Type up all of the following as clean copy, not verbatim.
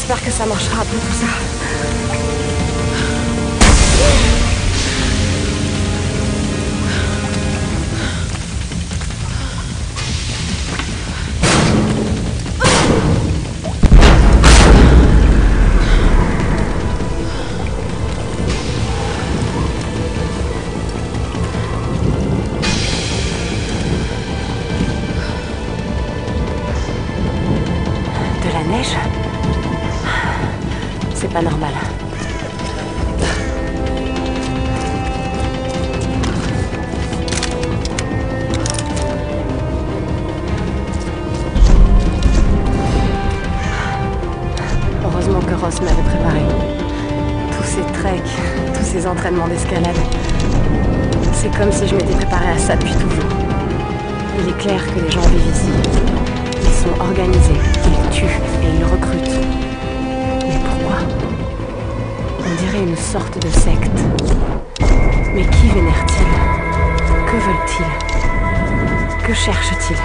J'espère que ça marchera après tout ça. De la neige? C'est pas normal. Heureusement que Ross m'avait préparé. Tous ces treks, tous ces entraînements d'escalade. C'est comme si je m'étais préparée à ça depuis toujours. Il est clair que les gens vivent ici. Ils sont organisés, ils tuent et ils recrutent. Mais pourquoi? On dirait une sorte de secte. Mais qui vénèrent-ils? Que veulent-ils? Que cherchent-ils?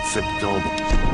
septembre.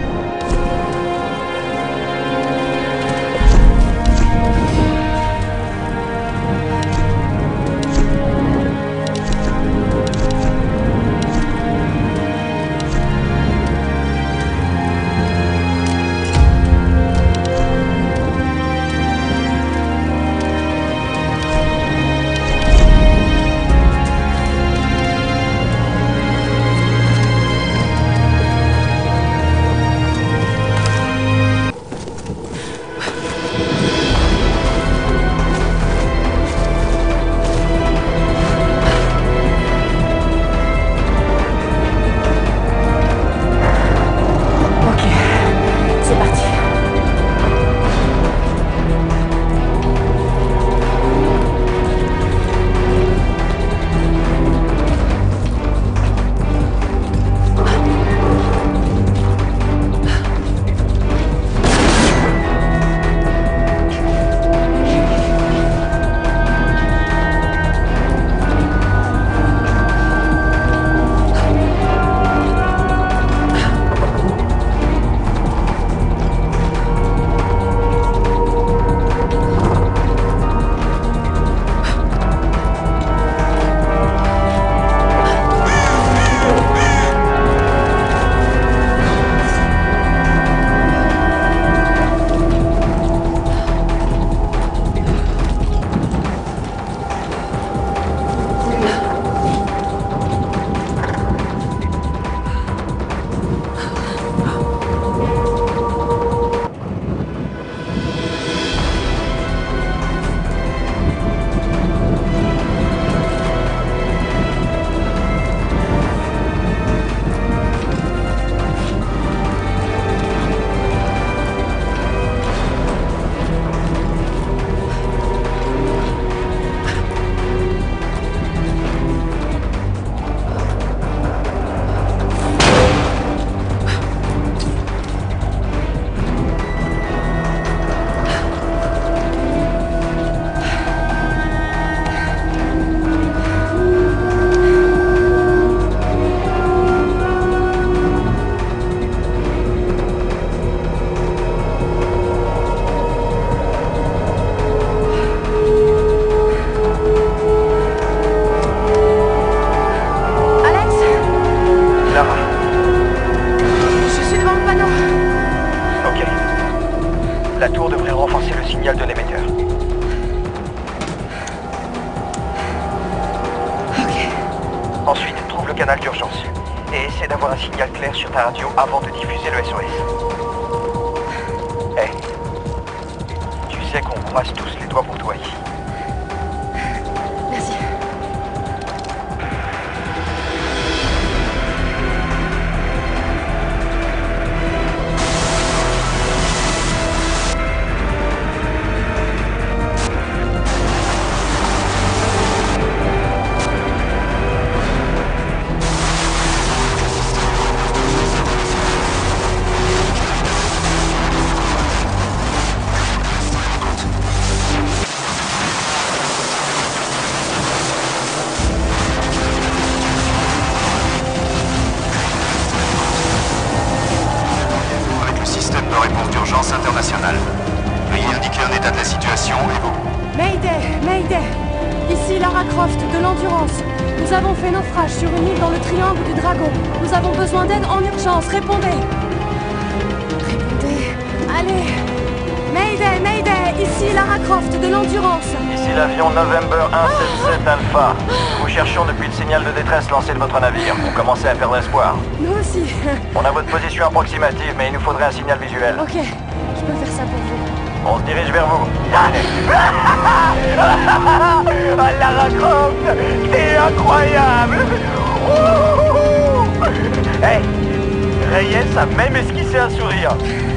La tour devrait renforcer le signal de l'émetteur. Ok. Ensuite, trouve le canal d'urgence. Et essaie d'avoir un signal clair sur ta radio avant de diffuser le SOS. Hey, tu sais qu'on croise tous les doigts pour toi ici. Merci. International. Veuillez indiquer un état de la situation et vous. Mayday! Ici Lara Croft de l'Endurance. Nous avons fait naufrage sur une île dans le triangle du Dragon. Nous avons besoin d'aide en urgence. Répondez! Allez! Mayday! Ici Lara Croft de l'Endurance. Ici l'avion November 177 Alpha. Nous vous cherchons depuis le signal de détresse lancé de votre navire. On commençait à perdre espoir. Nous aussi. On a votre position approximative, mais il nous faudrait un signal visuel. Ok, je peux faire ça pour vous. On se dirige vers vous. Lara Croft, c'est incroyable. Hey, Reyes a même esquissé un sourire.